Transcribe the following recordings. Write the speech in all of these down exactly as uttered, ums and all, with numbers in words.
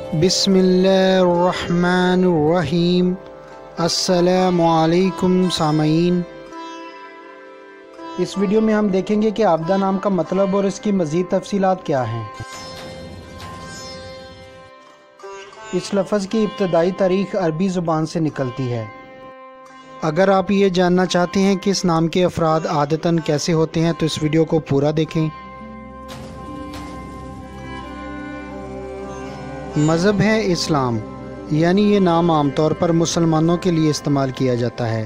बिस्मिल्लाहिर्रहमानिर्रहीम। अस्सलामुअलैकुम सामीन। इस वीडियो में हम देखेंगे कि आबदा नाम का मतलब और इसकी मज़ीद तफसीलात क्या हैं। इस लफ्ज़ की इब्तदाई तारीख़ अरबी ज़ुबान से निकलती है। अगर आप ये जानना चाहते हैं कि इस नाम के अफराद आदतन कैसे होते हैं तो इस वीडियो को पूरा देखें। मज़हब है इस्लाम, यानी ये नाम आमतौर पर मुसलमानों के लिए इस्तेमाल किया जाता है।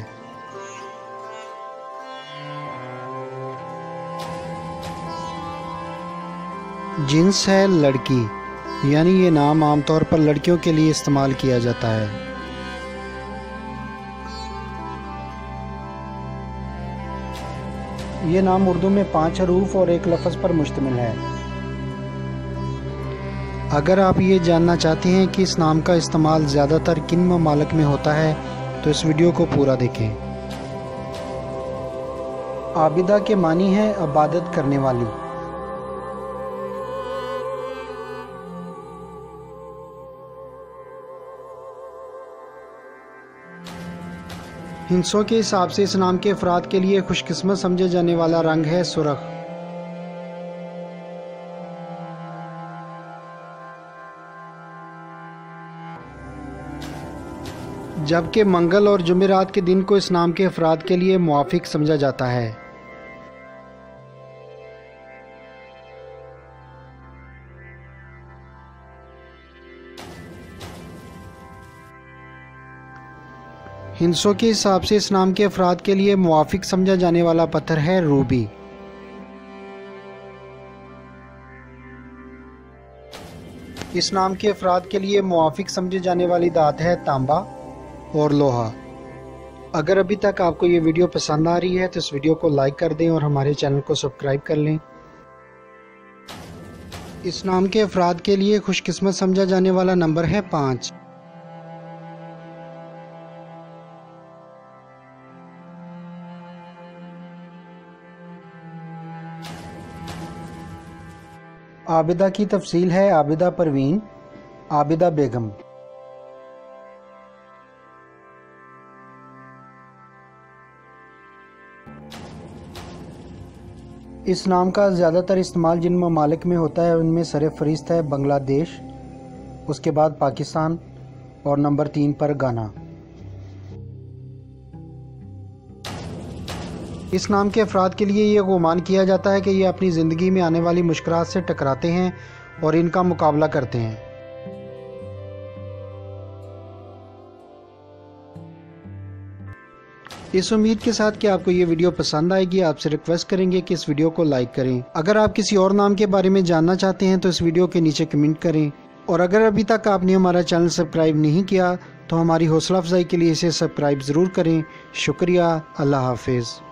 जिन्स है लड़की, यानी ये नाम आमतौर पर लड़कियों के लिए इस्तेमाल किया जाता है। ये नाम उर्दू में पांच हरूफ और एक लफ्ज़ पर मुश्तमिल है। अगर आप ये जानना चाहते हैं कि इस नाम का इस्तेमाल ज़्यादातर किन ममालिक में होता है तो इस वीडियो को पूरा देखें। आबिदा के मानी है इबादत करने वाली। हिंसों के हिसाब से इस नाम के अफराद के लिए खुशकिस्मत समझे जाने वाला रंग है सुर्ख। जबकि मंगल और जुमेरात के दिन को इस नाम के अफराद के लिए मुआफिक समझा जाता है। हिंसों के हिसाब से इस नाम के अफराद के लिए मुआफिक समझा जाने वाला पत्थर है रूबी। इस नाम के अफराद के लिए मुआफिक समझे जाने वाली धात है तांबा और लोहा। अगर अभी तक आपको ये वीडियो पसंद आ रही है तो इस वीडियो को लाइक कर दें और हमारे चैनल को सब्सक्राइब कर लें। इस नाम के अफराद के लिए खुशकिस्मत समझा जाने वाला नंबर है पाँच। आबिदा की तफसील है आबिदा परवीन, आबिदा बेगम। इस नाम का ज़्यादातर इस्तेमाल जिन ममालिक में होता है उनमें सरफ़हरिस्त है बांग्लादेश, उसके बाद पाकिस्तान और नंबर तीन पर गाना। इस नाम के अफराद के लिए ये गुमान किया जाता है कि ये अपनी ज़िंदगी में आने वाली मुश्किलात से टकराते हैं और इनका मुकाबला करते हैं। इस उम्मीद के साथ कि आपको ये वीडियो पसंद आएगी, आपसे रिक्वेस्ट करेंगे कि इस वीडियो को लाइक करें। अगर आप किसी और नाम के बारे में जानना चाहते हैं तो इस वीडियो के नीचे कमेंट करें। और अगर अभी तक आपने हमारा चैनल सब्सक्राइब नहीं किया तो हमारी हौसला अफजाई के लिए इसे सब्सक्राइब ज़रूर करें। शुक्रिया। अल्लाह हाफिज़।